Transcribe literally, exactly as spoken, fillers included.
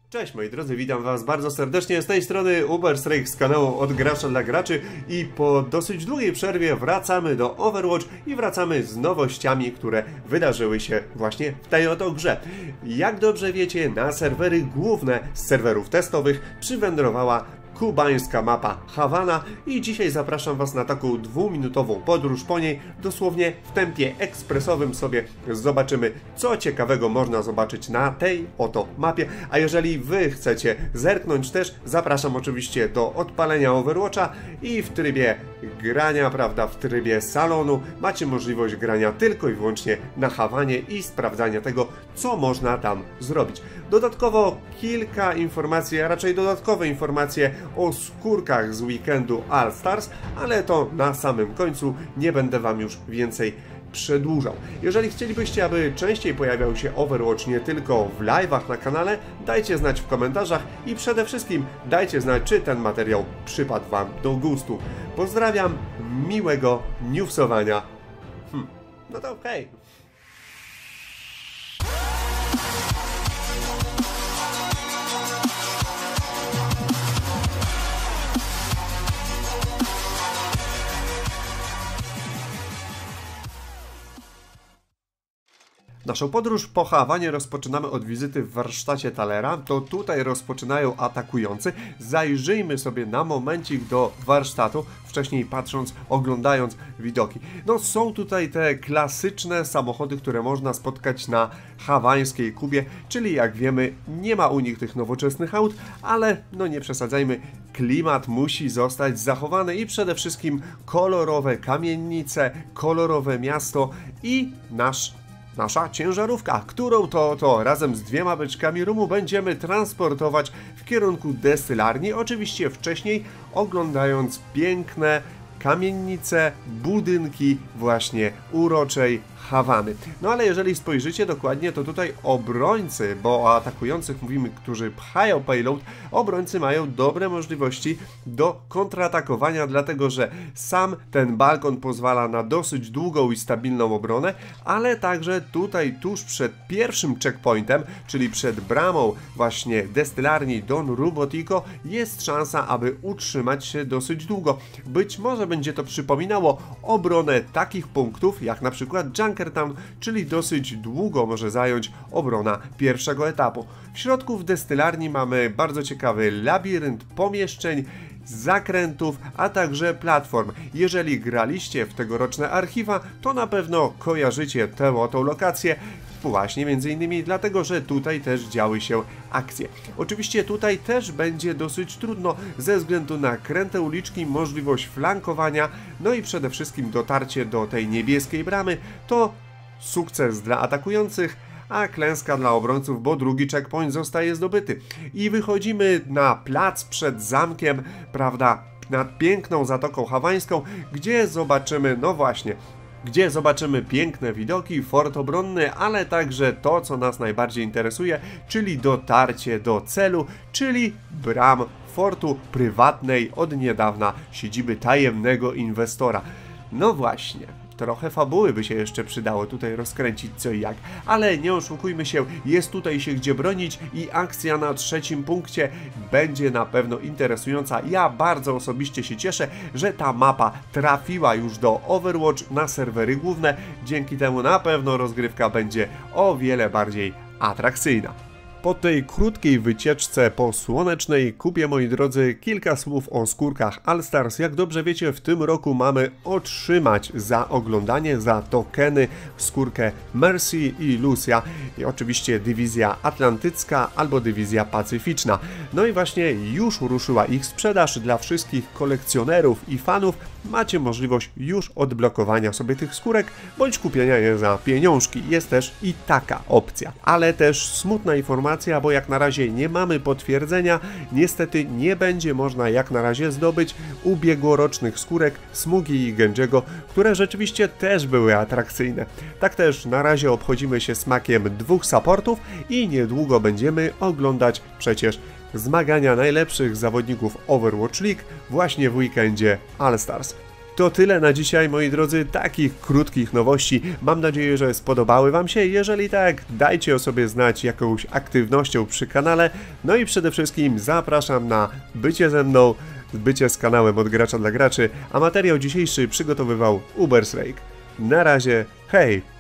Cześć moi drodzy, witam was bardzo serdecznie z tej strony Uberstrike z kanału Od Gracza dla Graczy i po dosyć długiej przerwie wracamy do Overwatch i wracamy z nowościami, które wydarzyły się właśnie w tej oto grze. Jak dobrze wiecie, na serwery główne z serwerów testowych przywędrowała kubańska mapa Havana i dzisiaj zapraszam was na taką dwuminutową podróż po niej. Dosłownie w tempie ekspresowym sobie zobaczymy, co ciekawego można zobaczyć na tej oto mapie. A jeżeli wy chcecie zerknąć też, zapraszam oczywiście do odpalenia Overwatcha i w trybie grania, prawda, w trybie salonu macie możliwość grania tylko i wyłącznie na Hawanie i sprawdzania tego, co można tam zrobić. Dodatkowo kilka informacji, a raczej dodatkowe informacje o skórkach z weekendu All Stars, ale to na samym końcu, nie będę wam już więcej przedłużał. Jeżeli chcielibyście, aby częściej pojawiał się Overwatch nie tylko w live'ach na kanale, dajcie znać w komentarzach i przede wszystkim dajcie znać, czy ten materiał przypadł wam do gustu. Pozdrawiam, miłego newsowania. Hm, no to okej. Okay. Naszą podróż po Hawanie rozpoczynamy od wizyty w warsztacie Talera. To tutaj rozpoczynają atakujący. Zajrzyjmy sobie na momencik do warsztatu, wcześniej patrząc, oglądając widoki. No są tutaj te klasyczne samochody, które można spotkać na hawańskiej Kubie, czyli jak wiemy, nie ma u nich tych nowoczesnych aut, ale no nie przesadzajmy, klimat musi zostać zachowany i przede wszystkim kolorowe kamienice, kolorowe miasto i nasz Nasza ciężarówka, którą to, to razem z dwiema beczkami rumu będziemy transportować w kierunku destylarni, oczywiście wcześniej oglądając piękne kamienice, budynki właśnie uroczej Hawany. No ale jeżeli spojrzycie dokładnie, to tutaj obrońcy, bo o atakujących mówimy, którzy pchają payload, obrońcy mają dobre możliwości do kontratakowania, dlatego że sam ten balkon pozwala na dosyć długą i stabilną obronę, ale także tutaj tuż przed pierwszym checkpointem, czyli przed bramą właśnie destylarni Don Robotico, jest szansa, aby utrzymać się dosyć długo. Być może będzie to przypominało obronę takich punktów, jak na przykład Junkertown, czyli dosyć długo może zająć obrona pierwszego etapu. W środku w destylarni mamy bardzo ciekawy labirynt pomieszczeń, zakrętów, a także platform. Jeżeli graliście w tegoroczne archiwa, to na pewno kojarzycie tę oto lokację, właśnie między innymi dlatego, że tutaj też działy się akcje. Oczywiście tutaj też będzie dosyć trudno ze względu na kręte uliczki, możliwość flankowania, no i przede wszystkim dotarcie do tej niebieskiej bramy to sukces dla atakujących, a klęska dla obrońców, bo drugi checkpoint zostaje zdobyty. I wychodzimy na plac przed zamkiem, prawda, nad piękną Zatoką Hawańską, gdzie zobaczymy, no właśnie, gdzie zobaczymy piękne widoki, fort obronny, ale także to, co nas najbardziej interesuje, czyli dotarcie do celu, czyli bram fortu prywatnej od niedawna siedziby tajemnego inwestora. No właśnie. Trochę fabuły by się jeszcze przydało tutaj rozkręcić co i jak, ale nie oszukujmy się, jest tutaj się gdzie bronić i akcja na trzecim punkcie będzie na pewno interesująca. Ja bardzo osobiście się cieszę, że ta mapa trafiła już do Overwatch na serwery główne, dzięki temu na pewno rozgrywka będzie o wiele bardziej atrakcyjna. Po tej krótkiej wycieczce po słonecznej Kubie, moi drodzy, kilka słów o skórkach All Stars. Jak dobrze wiecie, w tym roku mamy otrzymać za oglądanie, za tokeny skórkę Mercy i Lucia i oczywiście dywizja atlantycka albo dywizja pacyficzna. No i właśnie już ruszyła ich sprzedaż dla wszystkich kolekcjonerów i fanów. Macie możliwość już odblokowania sobie tych skórek, bądź kupienia je za pieniążki. Jest też i taka opcja. Ale też smutna informacja, bo jak na razie nie mamy potwierdzenia, niestety nie będzie można jak na razie zdobyć ubiegłorocznych skórek Smugi i Genjiego, które rzeczywiście też były atrakcyjne. Tak też na razie obchodzimy się smakiem dwóch supportów i niedługo będziemy oglądać przecież zmagania najlepszych zawodników Overwatch League właśnie w weekendzie All Stars. To tyle na dzisiaj, moi drodzy, takich krótkich nowości. Mam nadzieję, że spodobały Wam się. Jeżeli tak, dajcie o sobie znać jakąś aktywnością przy kanale. No i przede wszystkim zapraszam na bycie ze mną, bycie z kanałem Od Gracza dla Graczy, a materiał dzisiejszy przygotowywał Ubersrake. Na razie, hej!